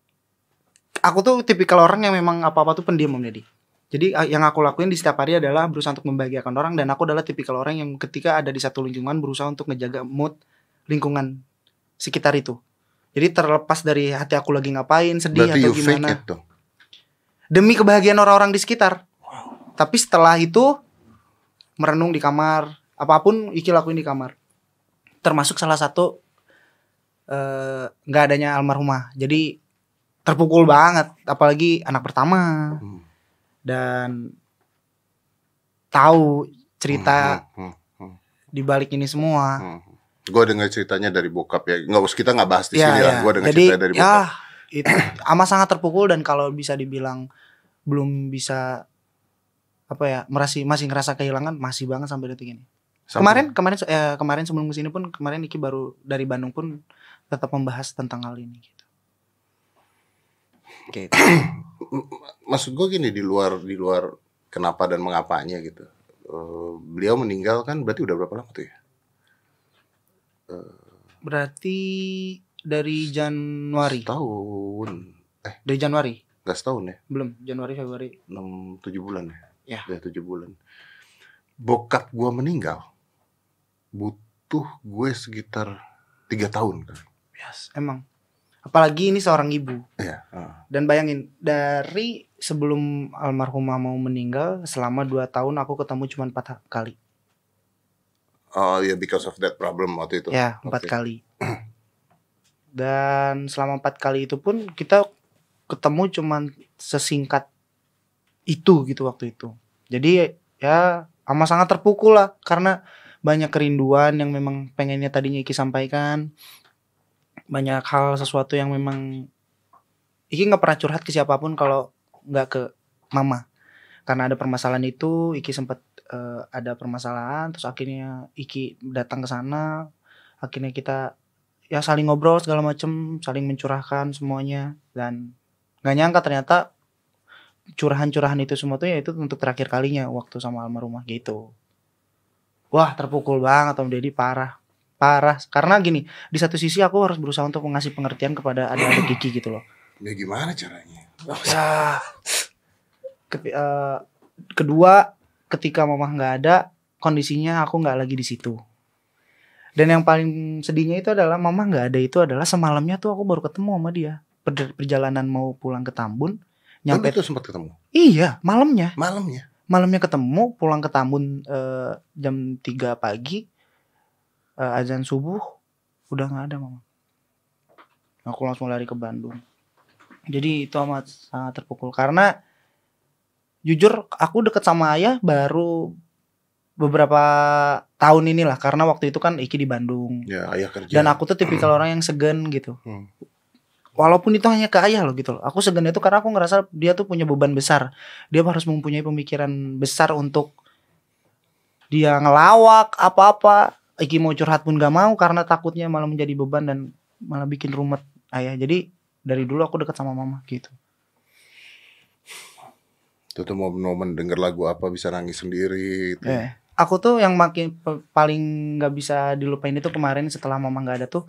aku tuh tipikal orang yang memang apa-apa tuh pendiam Om Deddy. Jadi yang aku lakuin di setiap hari adalah berusaha untuk membahagiakan orang, dan aku adalah tipikal orang yang ketika ada di satu lingkungan berusaha untuk ngejaga mood lingkungan sekitar itu. Jadi terlepas dari hati aku lagi ngapain, sedih berarti atau gimana. Fake it dong. Demi kebahagiaan orang-orang di sekitar. Tapi setelah itu merenung di kamar, apapun Iki lakuin di kamar. Termasuk salah satu nggak adanya almarhumah. Jadi terpukul banget, apalagi anak pertama. Dan tahu cerita di balik ini semua. Gue dengar ceritanya dari bokap ya. Kita nggak bahas di sini lah. Gue dengar cerita dari bokap. Ya, itu amat sangat terpukul, dan kalau bisa dibilang belum bisa apa ya, masih ngerasa kehilangan, masih banget sampai detik ini. Kemarin sebelum kesini pun, kemarin Iki baru dari Bandung pun tetap membahas tentang hal ini gitu. Gitu. Maksud gue gini, di luar kenapa dan mengapanya gitu. Beliau meninggal kan berarti udah berapa lama tuh ya? Berarti dari Januari. Tahun. Dari Januari. Gak setahun ya? Belum, Januari, Februari. 7 bulan ya? Ya. Udah 7 bulan. Bokap gue meninggal butuh gue sekitar 3 tahun kan. Yes, emang. Apalagi ini seorang ibu. Iya. Dan bayangin, dari sebelum almarhumah mau meninggal, selama 2 tahun aku ketemu cuma 4 kali. Oh ya, because of that problem waktu itu. Ya, 4 kali. Dan selama 4 kali itu pun kita ketemu cuman sesingkat itu gitu waktu itu. Jadi ya amat sangat terpukul lah, karena banyak kerinduan yang memang pengennya tadinya Iki sampaikan. Banyak hal sesuatu yang memang Iki gak pernah curhat ke siapapun kalau gak ke mama. Karena ada permasalahan itu, Iki sempat ada permasalahan, terus akhirnya Iki datang ke sana. Akhirnya kita ya saling ngobrol segala macem, saling mencurahkan semuanya. Dan gak nyangka ternyata curahan-curahan itu semua tuh ya itu untuk terakhir kalinya waktu sama almarhumah gitu. Wah, terpukul banget Om Deddy, parah. Karena gini, di satu sisi aku harus berusaha untuk mengasih pengertian kepada adik-adik Kiki gitu loh. Ya gimana caranya? Ya. Kedua, ketika mama nggak ada, kondisinya aku nggak lagi di situ. Dan yang paling sedihnya itu adalah mama nggak ada itu adalah semalamnya tuh aku baru ketemu sama dia. Perjalanan mau pulang ke Tambun. Nyampe itu sempat ketemu? Iya, malamnya ketemu, pulang ke Tambun jam 3 pagi, azan subuh udah nggak ada mama. Aku langsung lari ke Bandung. Jadi itu amat sangat terpukul, karena jujur aku deket sama ayah baru beberapa tahun inilah, karena waktu itu kan Iki di Bandung. Ya, ayah kerja. Dan aku tuh tipikal orang yang segan gitu. Walaupun itu hanya ke ayah loh gitu loh. Aku segan itu karena aku ngerasa dia tuh punya beban besar. Dia harus mempunyai pemikiran besar untuk dia ngelawak apa-apa. Iki mau curhat pun gak mau karena takutnya malah menjadi beban dan malah bikin rumet ayah. Jadi dari dulu aku dekat sama mama gitu. Itu tuh momen denger lagu apa bisa nangis sendiri gitu. Aku tuh yang makin paling gak bisa dilupain itu kemarin setelah mama gak ada tuh.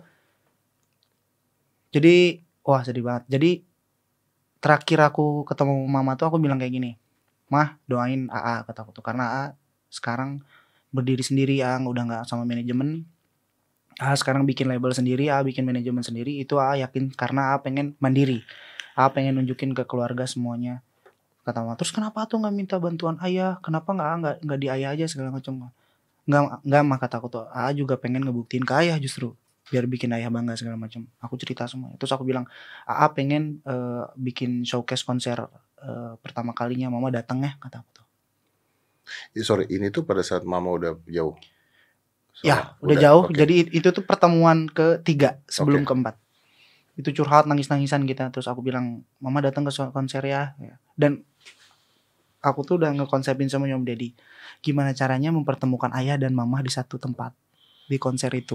Jadi wah sedih banget. Jadi terakhir aku ketemu mama tuh aku bilang kayak gini, Mah doain AA, kataku tuh, karena AA sekarang berdiri sendiri, AA udah gak sama manajemen. AA sekarang bikin label sendiri, AA bikin manajemen sendiri. Itu AA yakin karena AA pengen mandiri, AA pengen nunjukin ke keluarga semuanya. Kata mama, terus kenapa tuh nggak minta bantuan ayah? Kenapa nggak di ayah aja segala macam? Nggak mah, kataku tuh, AA juga pengen ngebuktiin ke ayah justru biar bikin ayah bangga segala macam. Aku cerita semua. Terus aku bilang, AA pengen bikin showcase konser pertama kalinya mama datang ya, kataku tuh. Sorry, ini tuh pada saat mama udah jauh. Ya, udah jauh. Okay. Jadi itu tuh pertemuan ketiga sebelum keempat. Itu curhat nangis-nangisan kita. Terus aku bilang, mama datang ke konser ya. Dan aku tuh udah ngekonsepin sama Om Deddy gimana caranya mempertemukan ayah dan mama di satu tempat di konser itu.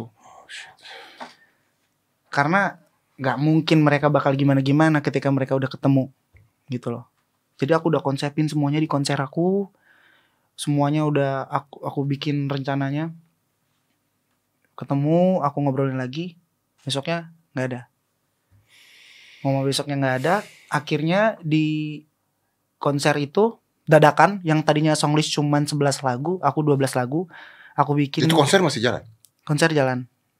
Karena gak mungkin mereka bakal gimana-gimana ketika mereka udah ketemu gitu loh. Jadi aku udah konsepin semuanya di konser aku. Semuanya udah aku bikin rencananya. Ketemu, aku ngobrolin lagi. Besoknya gak ada. Mama besoknya gak ada. Akhirnya di konser itu dadakan, yang tadinya songlist cuman 11 lagu, aku 12 lagu. Aku bikin. Itu konser masih jalan? Konser jalan.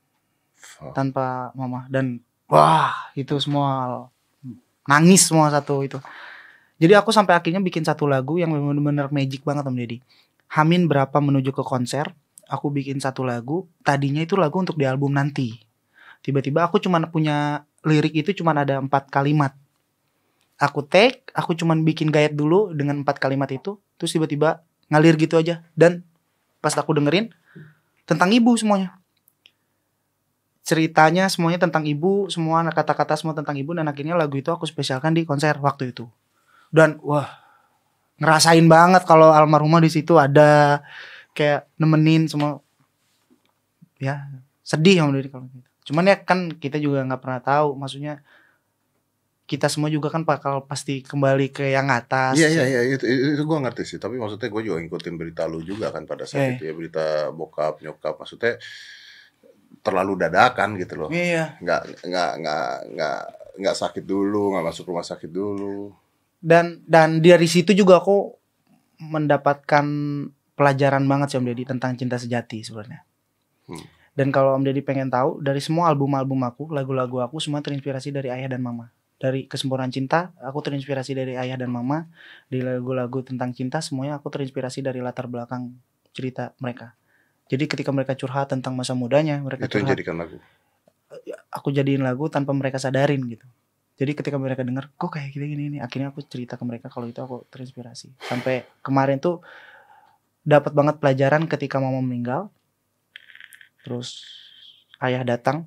Tanpa mama. Dan wah, itu semua nangis semua satu itu. Jadi aku sampai akhirnya bikin satu lagu yang benar-benar magic banget Om Deddy. Hamin berapa menuju ke konser, aku bikin satu lagu. Tadinya itu lagu untuk di album nanti. Tiba-tiba aku cuma punya lirik itu cuma ada 4 kalimat. Aku take, aku cuman bikin gayat dulu dengan 4 kalimat itu. Terus tiba-tiba ngalir gitu aja. Dan pas aku dengerin, tentang ibu semuanya. Ceritanya semuanya tentang ibu. Semua kata-kata semua tentang ibu. Dan akhirnya lagu itu aku spesialkan di konser waktu itu. Dan wah, ngerasain banget kalau almarhumah di situ ada. Kayak nemenin semua. Ya, sedih Om Deddy kalau gitu. Cuman ya kan kita juga gak pernah tahu. Maksudnya kita semua juga kan bakal pasti kembali ke yang atas. Iya, itu gue ngerti sih. Tapi maksudnya gue juga ngikutin berita lu juga kan pada saat itu ya, berita bokap nyokap. Maksudnya terlalu dadakan gitu loh. Iya. Nggak sakit dulu, nggak masuk rumah sakit dulu. Dan dari situ juga aku mendapatkan pelajaran banget sih Om Deddy tentang cinta sejati sebenarnya. Dan kalau Om Deddy pengen tahu, dari semua album-album aku, lagu-lagu aku semua terinspirasi dari ayah dan mama. Dari Kesempurnaan Cinta, aku terinspirasi dari ayah dan mama. Di lagu-lagu tentang cinta, semuanya aku terinspirasi dari latar belakang cerita mereka. Jadi ketika mereka curhat tentang masa mudanya, mereka itu curhat. Itu jadikan lagu? Aku jadiin lagu tanpa mereka sadarin gitu. Jadi ketika mereka dengar, kok kayak gini, akhirnya aku cerita ke mereka kalau itu aku terinspirasi. Sampai kemarin tuh dapat banget pelajaran ketika mama meninggal. Terus ayah datang.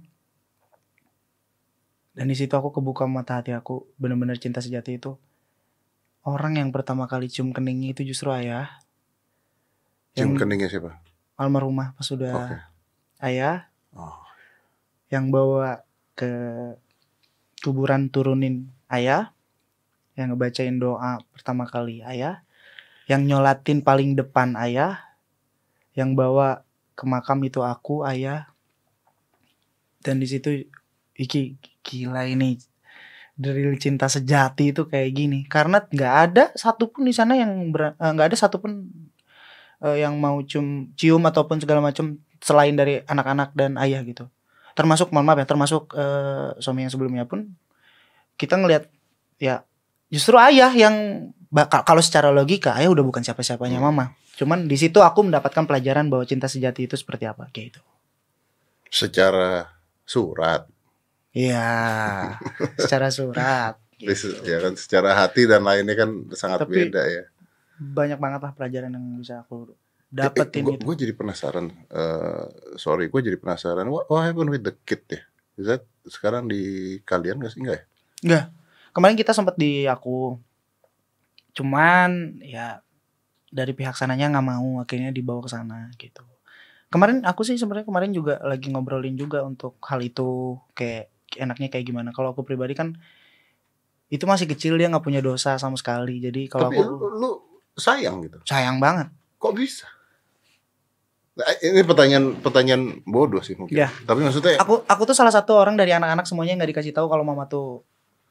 Dan di situ aku kebuka mata hati aku, benar-benar cinta sejati itu. Orang yang pertama kali cium keningnya itu justru ayah. Cium keningnya siapa? Almarhumah pas sudah ayah. Yang bawa ke kuburan turunin ayah. Yang ngebacain doa pertama kali ayah. Yang nyolatin paling depan ayah. Yang bawa ke makam itu aku, ayah. Dan di situ Iki gila ini dari cinta sejati itu kayak gini. Karena nggak ada satupun di sana yang nggak ada satupun yang mau cium ataupun segala macam selain dari anak-anak dan ayah gitu. Termasuk mohon maaf ya, termasuk suami yang sebelumnya pun kita ngelihat ya justru ayah yang kalau secara logika ayah udah bukan siapa-siapanya mama. Cuman di situ aku mendapatkan pelajaran bahwa cinta sejati itu seperti apa kayak gitu. Secara surat. Iya, secara surat. Gitu. Ya kan, secara hati dan lainnya kan sangat beda ya. Banyak banget lah pelajaran yang bisa aku dapetin itu. Gue jadi penasaran. Gue jadi penasaran. What happened with the kid ya? Is that sekarang di kalian nggak sih? Enggak ya? Enggak. Kemarin kita sempat di aku. Cuman ya dari pihak sananya nggak mau, akhirnya dibawa ke sana gitu. Kemarin aku sih sebenarnya kemarin juga lagi ngobrolin juga untuk hal itu, kayak enaknya kayak gimana. Kalau aku pribadi kan itu masih kecil, dia nggak punya dosa sama sekali. Jadi kalau Tapi aku lu sayang gitu. sayang banget. Kok bisa? Nah, ini pertanyaan bodoh sih mungkin. Ya. Tapi maksudnya Aku tuh salah satu orang dari anak-anak semuanya yang nggak dikasih tahu kalau mama tuh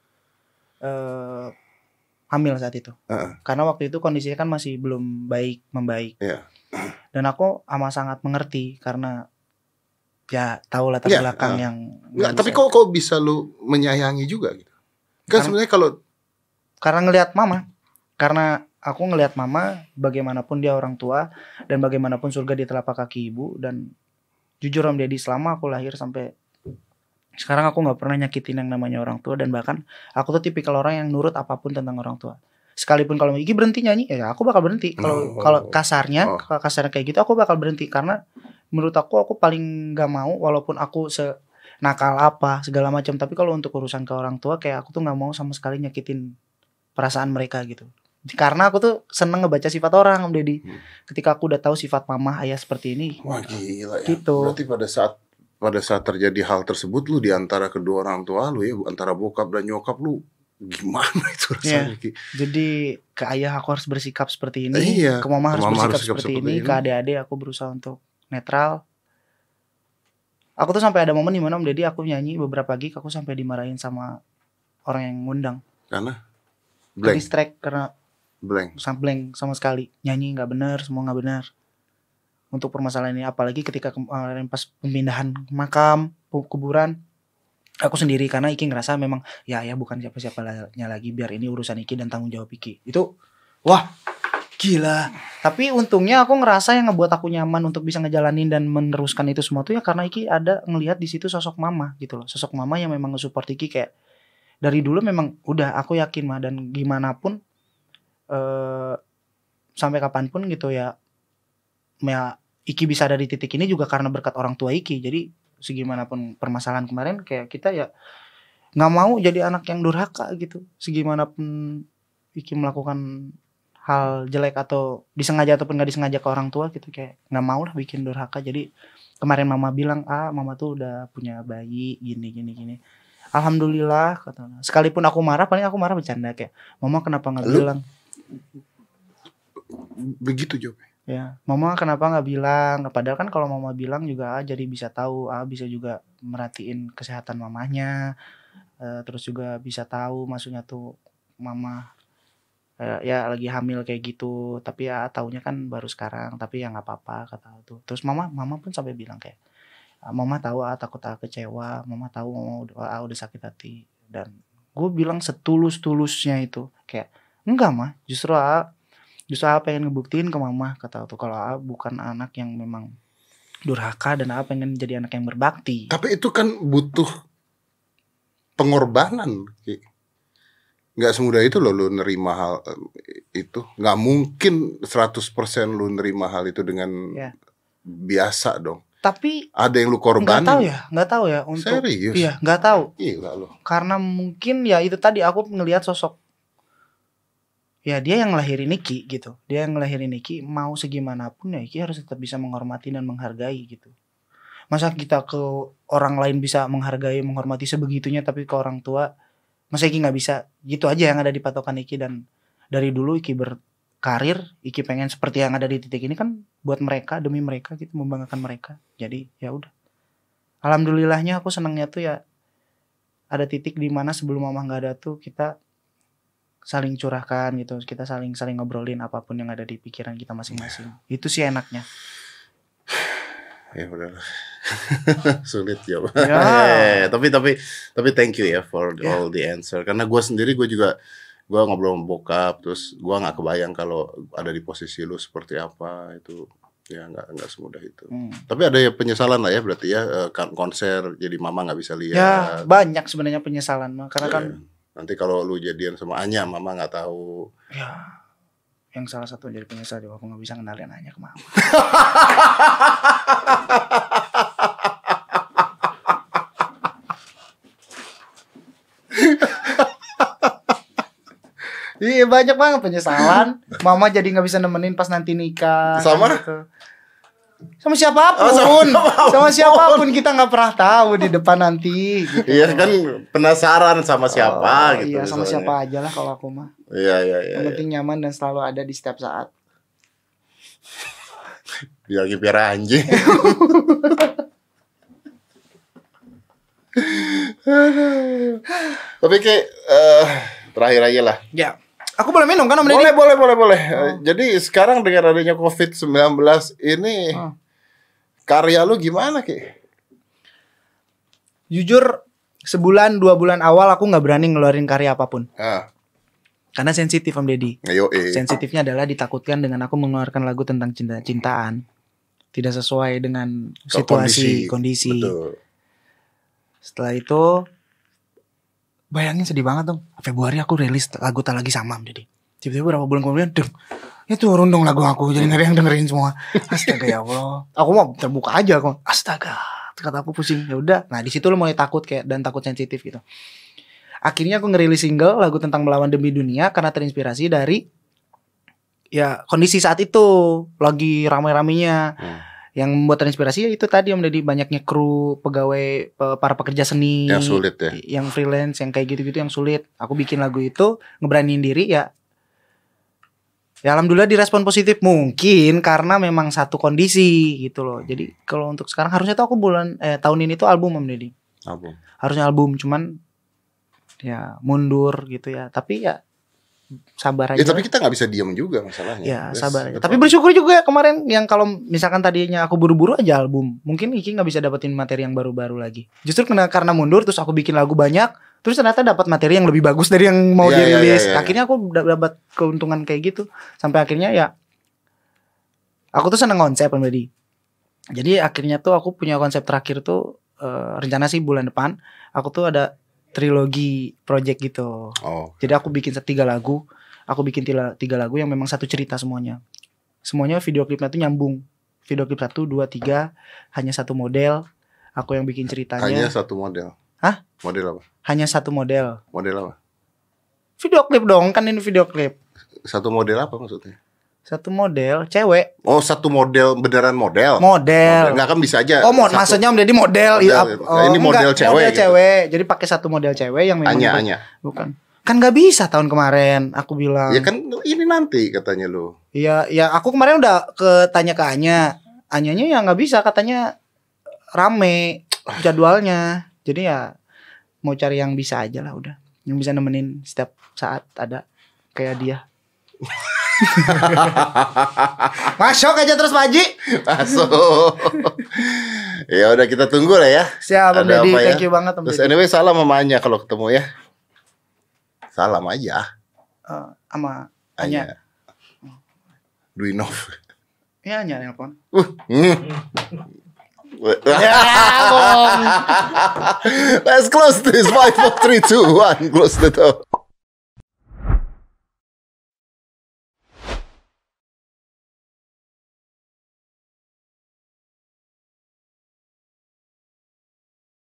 hamil saat itu. Karena waktu itu kondisinya kan masih belum membaik. Iya. Dan aku amat sangat mengerti karena ya tahu latar belakang yang nggak, tapi kok bisa lu menyayangi juga gitu? Kan sebenarnya karena ngelihat mama. Karena aku ngelihat mama, bagaimanapun dia orang tua dan bagaimanapun surga di telapak kaki ibu. Dan jujur Om Deddy, selama aku lahir sampai sekarang aku nggak pernah nyakitin yang namanya orang tua. Dan bahkan aku tuh tipikal orang yang nurut apapun tentang orang tua. Sekalipun kalau Iki berhenti nyanyi, ya aku bakal berhenti. Kalau kasarnya kayak gitu, aku bakal berhenti. Karena menurut aku paling nggak mau, walaupun aku nakal apa segala macam, tapi kalau untuk urusan ke orang tua, kayak aku tuh nggak mau sama sekali nyakitin perasaan mereka gitu. Karena aku tuh seneng ngebaca sifat orang, Om Deddy. Ketika aku udah tahu sifat mama ayah seperti ini, wah gila ya. Gitu. Berarti pada saat terjadi hal tersebut, lu di antara kedua orang tua lu ya, antara bokap dan nyokap lu, gimana itu rasanya? Ya, jadi ke ayah aku harus bersikap seperti ini, ke mama harus bersikap seperti ini, ke adik-adik aku berusaha untuk netral. Aku tuh sampai ada momen dimana Om Deddy aku nyanyi beberapa gig, aku sampai dimarahin sama orang yang ngundang. Karena distract, karena blank sama sekali, nyanyi nggak benar, semua nggak benar untuk permasalahan ini. Apalagi ketika kemarin pas pemindahan makam, kuburan, aku sendiri, karena Iki ngerasa memang ya bukan siapa-siapanya lagi, biar ini urusan Iki dan tanggung jawab Iki. Itu wah gila. Tapi untungnya aku ngerasa yang ngebuat aku nyaman untuk bisa ngejalanin dan meneruskan itu semua tuh ya karena Iki ada ngelihat di situ sosok mama gitu loh. Sosok mama yang memang nge-support Iki, kayak dari dulu memang udah aku yakin mah, dan gimana pun sampai kapanpun gitu ya Iki bisa ada di titik ini juga karena berkat orang tua Iki. Jadi segimanapun permasalahan kemarin, kayak kita ya nggak mau jadi anak yang durhaka gitu. Segimanapun Iki melakukan hal jelek atau disengaja ataupun nggak disengaja ke orang tua gitu, kayak nggak mau lah bikin durhaka. Jadi kemarin mama bilang, mama tuh udah punya bayi gini. Alhamdulillah kata. Sekalipun aku marah, paling aku marah bercanda kayak, mama kenapa nggak bilang? Begitu jawabnya. Ya, mama kenapa nggak bilang? Padahal kan kalau mama bilang juga jadi bisa tahu, bisa juga merhatiin kesehatan mamanya, terus juga bisa tahu maksudnya tuh mama ya lagi hamil kayak gitu. Tapi ya taunya kan baru sekarang, tapi ya nggak apa-apa kata tuh. Terus mama pun sampai bilang kayak, mama tahu takut kecewa, mama tahu mama udah sakit hati. Dan gue bilang setulus-tulusnya itu kayak, enggak mah, justru pengen ngebuktiin ke mama kata tuh kalau bukan anak yang memang durhaka, dan pengen jadi anak yang berbakti. Tapi itu kan butuh pengorbanan. Nggak semudah itu loh lu nerima hal itu. Nggak mungkin 100% lu nerima hal itu dengan biasa dong. Tapi ada yang lu korbanin. Nggak tahu ya untuk. Serius? Iya, nggak tahu. Gila lu. Karena mungkin ya itu tadi aku ngelihat sosok. Ya dia yang ngelahirin Iki gitu. Dia yang ngelahirin Iki, mau segimanapun ya Iki harus tetap bisa menghormati dan menghargai gitu. Masa kita ke orang lain bisa menghargai, menghormati sebegitunya, tapi ke orang tua masa Iki nggak bisa? Gitu aja yang ada di patokan Iki. Dan dari dulu Iki berkarir, Iki pengen seperti yang ada di titik ini kan buat mereka, demi mereka gitu, membanggakan mereka. Jadi ya udah. Alhamdulillahnya aku senangnya tuh ya ada titik di mana sebelum mama nggak ada tuh kita saling curahkan gitu, kita saling ngobrolin apapun yang ada di pikiran kita masing-masing. Itu sih enaknya. Ya udah. Sulit jawab. Ya. Tapi thank you ya for all the answer. Karena gue sendiri gue ngobrol sama bokap, terus gue nggak kebayang kalau ada di posisi lu seperti apa. Itu ya nggak semudah itu. Tapi ada ya penyesalan lah ya berarti ya, konser jadi mama nggak bisa lihat. Ya banyak sebenarnya penyesalan mah, karena kan nanti kalau lu jadian sama Anya, mama nggak tahu. Ya yang salah satu jadi penyesal juga aku nggak bisa kenalin aja ke mama. Iya banyak banget penyesalan. Mama jadi nggak bisa nemenin pas nanti nikah. Sama? Gitu. Sama siapapun, sama siapapun kita nggak pernah tahu di depan nanti. Gitu. Iya kan penasaran sama siapa gitu. Iya sama misalnya. siapa aja lah kalau aku mah. Iya. Yang penting nyaman dan selalu ada di setiap saat. Dia lagi piara anjing. Tapi kayak terakhir aja lah. Ya, aku boleh minum kan Om Deddy? Boleh. Jadi sekarang dengan adanya COVID-19 ini karya lu gimana Ki? Jujur sebulan 2 bulan awal aku nggak berani ngeluarin karya apapun. Karena sensitif Om Deddy. Sensitifnya adalah ditakutkan dengan aku mengeluarkan lagu tentang cinta-cintaan tidak sesuai dengan situasi kondisi. Betul. Setelah itu bayangin sedih banget dong. Februari aku rilis lagu Tak Lagi Sama Om Deddy. Tiba-tiba berapa bulan kemudian itu turun dong lagu aku. Jadi gak ada yang dengerin semua. Astaga ya Allah. Aku mau terbuka aja aku. Astaga. Kata aku pusing. Ya udah. Nah di situ lo mulai takut kayak dan takut sensitif gitu. Akhirnya aku ngerilis single lagu tentang melawan demi dunia karena terinspirasi dari ya kondisi saat itu lagi ramai-ramainya. Yang membuat terinspirasi ya itu tadi Om Deddy, banyaknya kru, pegawai, para pekerja seni yang sulit ya, yang freelance, yang kayak gitu-gitu yang sulit. Aku bikin lagu itu ngeberaniin diri ya. Ya alhamdulillah direspon positif, mungkin karena memang satu kondisi gitu loh. Jadi kalau untuk sekarang harusnya tuh aku tahun ini tuh album Om Deddy. Harusnya album, cuman ya mundur gitu ya. Tapi ya sabar aja. Ya tapi kita nggak bisa diam juga masalahnya. Ya sabar aja. Tapi bersyukur juga kemarin yang kalau misalkan tadinya aku buru-buru aja album, mungkin Iki nggak bisa dapetin materi yang baru-baru lagi. Justru karena mundur terus aku bikin lagu banyak, terus ternyata dapat materi yang lebih bagus dari yang mau dirilis. Akhirnya aku dapat keuntungan kayak gitu. Sampai akhirnya ya aku tuh seneng konsep Om Deddy. Jadi akhirnya tuh aku punya konsep terakhir tuh rencana sih bulan depan aku tuh ada trilogi project gitu. Jadi aku bikin 3 lagu. Aku bikin 3 lagu yang memang satu cerita semuanya. Semuanya video klipnya tuh nyambung. Video klip 1, 2, 3 hanya satu model. Aku yang bikin ceritanya. Hanya satu model. Hah? Model apa? Hanya satu model. Model apa? Video klip dong, kan ini video klip. Satu model apa maksudnya? Satu model cewek. Oh, satu model beneran model. Model. Enggak kan bisa aja. Oh, maksudnya Om Deddy model. Ini model cewek. Model gitu. cewek. Jadi pakai satu model cewek yang memang Anya. Bukan. Kan nggak bisa tahun kemarin aku bilang. Ya kan ini nanti katanya lu. Iya, ya aku kemarin udah tanya ke Anya. Anyanya ya nggak bisa, katanya rame jadwalnya. Jadi ya mau cari yang bisa aja lah udah. Yang bisa nemenin setiap saat ada kayak dia. Masuk aja terus Pak Haji. Masuk. Ya udah kita tunggu lah ya. Siap Om Deddy, thank you banget Om Deddy. Terus Deddy. anyway salam sama Anya kalau ketemu ya. Salam aja. Sama Anya. Duinov. Ya Anya nelpon. Ya, Let's close this. 5, 4, 3, 2, 1. Close the door.